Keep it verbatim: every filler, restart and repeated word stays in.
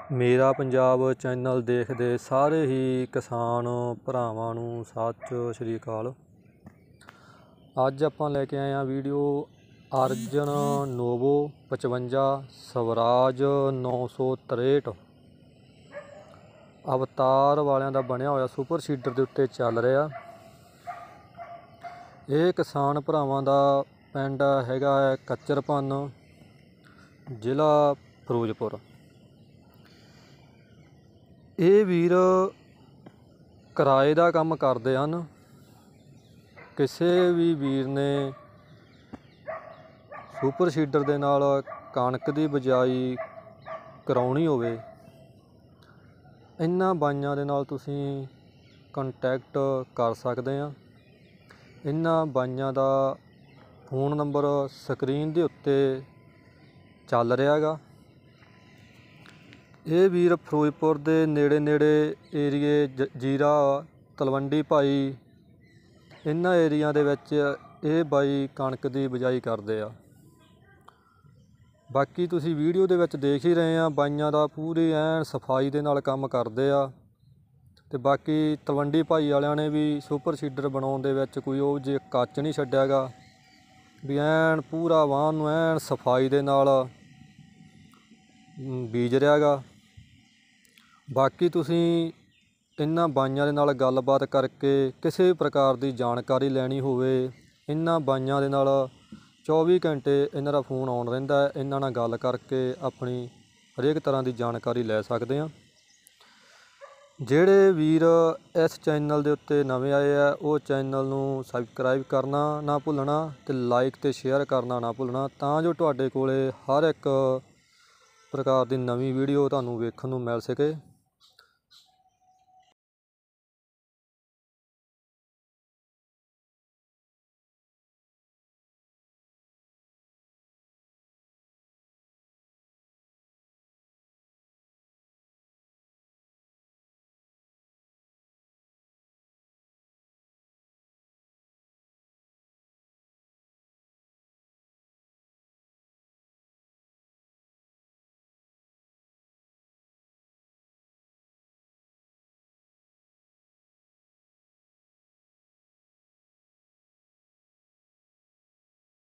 ਮੇਰਾ ਪੰਜਾਬ ਚੈਨਲ ਦੇਖਦੇ ਸਾਰੇ ਹੀ ਕਿਸਾਨ ਭਰਾਵਾਂ ਨੂੰ ਸਤਿ ਸ਼੍ਰੀ ਅਕਾਲ। ਅੱਜ ਆਪਾਂ ਲੈ ਕੇ ਆਏ ਹਾਂ ਵੀਡੀਓ ਅਰਜਨ ਨੋਵੋ ਪਚਵੰਜਾ ਸਵਰਾਜ ਨੌ ਸੌ ਤਰੇਹਠ ਅਵਤਾਰ ਵਾਲਿਆਂ ਦਾ ਬਣਿਆ ਹੋਇਆ ਸੁਪਰ ਸੀਡਰ ਦੇ ਉੱਤੇ ਚੱਲ ਰਿਹਾ। ਇਹ ਕਿਸਾਨ ਭਰਾਵਾਂ ਦਾ ਪਿੰਡ ਹੈਗਾ ਹੈ ਕੱਚਰਪਨ, ਜ਼ਿਲ੍ਹਾ ਫਿਰੋਜ਼ਪੁਰ। ਇਹ ਵੀਰ ਕਿਰਾਏ ਦਾ ਕੰਮ ਕਰਦੇ ਹਨ। ਕਿਸੇ ਵੀ ਵੀਰ ਨੇ ਸੁਪਰ ਸੀਡਰ ਦੇ ਨਾਲ ਕਣਕ ਦੀ ਬਿਜਾਈ ਕਰਾਉਣੀ ਹੋਵੇ, ਇਹਨਾਂ ਬਾਈਆਂ ਦੇ ਨਾਲ ਤੁਸੀਂ ਕੰਟੈਕਟ ਕਰ ਸਕਦੇ ਆ। ਇਹਨਾਂ ਬਾਈਆਂ ਦਾ ਫੋਨ ਨੰਬਰ ਸਕਰੀਨ ਦੇ ਉੱਤੇ ਚੱਲ ਰਿਹਾ ਗਾ। ਇਹ ਵੀਰ ਫਿਰੋਜ਼ਪੁਰ ਦੇ ਨੇੜੇ ਨੇੜੇ ਏਰੀਏ ਜ ਜੀਰਾ ਤਲਵੰਡੀ ਭਾਈ, ਇਹਨਾਂ ਏਰੀਆ ਦੇ ਵਿੱਚ ਇਹ ਬਾਈ ਕਣਕ ਦੀ ਬਿਜਾਈ ਕਰਦੇ ਆ। ਬਾਕੀ ਤੁਸੀਂ ਵੀਡੀਓ ਦੇ ਵਿੱਚ ਦੇਖ ਹੀ ਰਹੇ ਆ, ਬਾਈਆਂ ਦਾ ਪੂਰੀ ਐਨ ਸਫਾਈ ਦੇ ਨਾਲ ਕੰਮ ਕਰਦੇ ਆ। ਤੇ ਬਾਕੀ ਤਲਵੰਡੀ ਭਾਈ ਵਾਲਿਆਂ ਨੇ ਵੀ ਸੁਪਰ ਸੀਡਰ ਬਣਾਉਣ ਦੇ ਵਿੱਚ ਕੋਈ ਉਹ ਜੇ ਕੱਚ ਨਹੀਂ ਛੱਡਿਆ ਗਾ, ਵੀ ਐਨ ਪੂਰਾ ਵਾਹਨ ਨੂੰ ਐਨ ਸਫਾਈ ਦੇ ਨਾਲ ਬੀਜ ਰਿਹਾ ਗਾ। ਬਾਕੀ ਤੁਸੀਂ ਇਹਨਾਂ ਬਾਈਆਂ ਦੇ ਨਾਲ ਗੱਲਬਾਤ ਕਰਕੇ ਕਿਸੇ ਵੀ ਪ੍ਰਕਾਰ ਦੀ ਜਾਣਕਾਰੀ ਲੈਣੀ ਹੋਵੇ, ਇਹਨਾਂ ਬਾਈਆਂ ਦੇ ਨਾਲ ਚੌਵੀ ਘੰਟੇ ਇਹਨਾਂ ਦਾ ਫੋਨ ਆਨ ਰਹਿੰਦਾ ਹੈ। ਇਹਨਾਂ ਨਾਲ ਗੱਲ ਕਰਕੇ ਆਪਣੀ ਹਰੇਕ ਤਰ੍ਹਾਂ ਦੀ ਜਾਣਕਾਰੀ ਲੈ ਸਕਦੇ ਹਾਂ। ਜਿਹੜੇ ਵੀਰ ਇਸ ਚੈਨਲ ਦੇ ਉੱਤੇ ਨਵੇਂ ਆਏ ਆ, ਉਹ ਚੈਨਲ ਨੂੰ ਸਬਸਕ੍ਰਾਈਬ ਕਰਨਾ ਨਾ ਭੁੱਲਣਾ ਅਤੇ ਲਾਈਕ ਅਤੇ ਸ਼ੇਅਰ ਕਰਨਾ ਨਾ ਭੁੱਲਣਾ, ਤਾਂ ਜੋ ਤੁਹਾਡੇ ਕੋਲ ਹਰ ਇੱਕ ਪ੍ਰਕਾਰ ਦੀ ਨਵੀਂ ਵੀਡੀਓ ਤੁਹਾਨੂੰ ਵੇਖਣ ਨੂੰ ਮਿਲ ਸਕੇ।